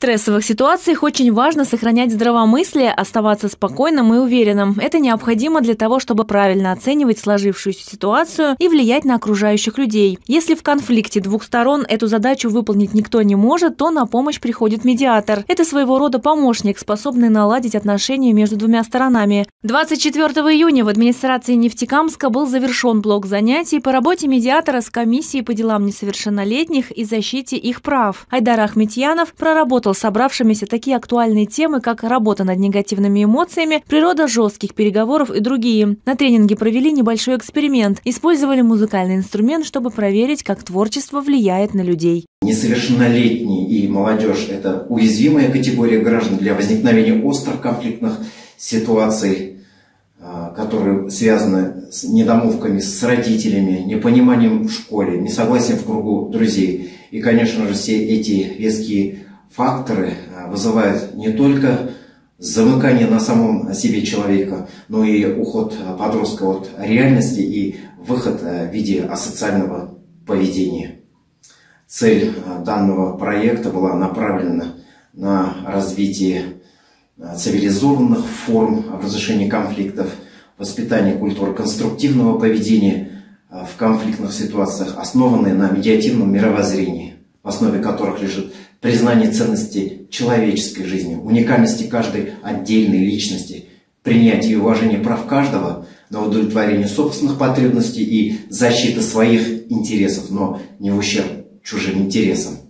стрессовых ситуациях очень важно сохранять здравомыслие, оставаться спокойным и уверенным. Это необходимо для того, чтобы правильно оценивать сложившуюся ситуацию и влиять на окружающих людей. Если в конфликте двух сторон эту задачу выполнить никто не может, то на помощь приходит медиатор. Это своего рода помощник, способный наладить отношения между двумя сторонами. 24 июня в администрации Нефтекамска был завершен блок занятий по работе медиатора с комиссией по делам несовершеннолетних и защите их прав. Айдар Ахметьянов проработал с собравшимися такие актуальные темы, как работа над негативными эмоциями, природа жестких переговоров и другие. На тренинге провели небольшой эксперимент. Использовали музыкальный инструмент, чтобы проверить, как творчество влияет на людей. Несовершеннолетние и молодежь – это уязвимая категория граждан для возникновения острых конфликтных ситуаций, которые связаны с недомолвками с родителями, непониманием в школе, несогласием в кругу друзей. И, конечно же, все эти веские факторы вызывают не только замыкание на самом себе человека, но и уход подростка от реальности и выход в виде асоциального поведения. Цель данного проекта была направлена на развитие цивилизованных форм разрешения конфликтов, воспитание культуры конструктивного поведения в конфликтных ситуациях, основанные на медиативном мировоззрении, в основе которых лежит признание ценности человеческой жизни, уникальности каждой отдельной личности, принятие и уважение прав каждого на удовлетворение собственных потребностей и защита своих интересов, но не в ущерб чужим интересам.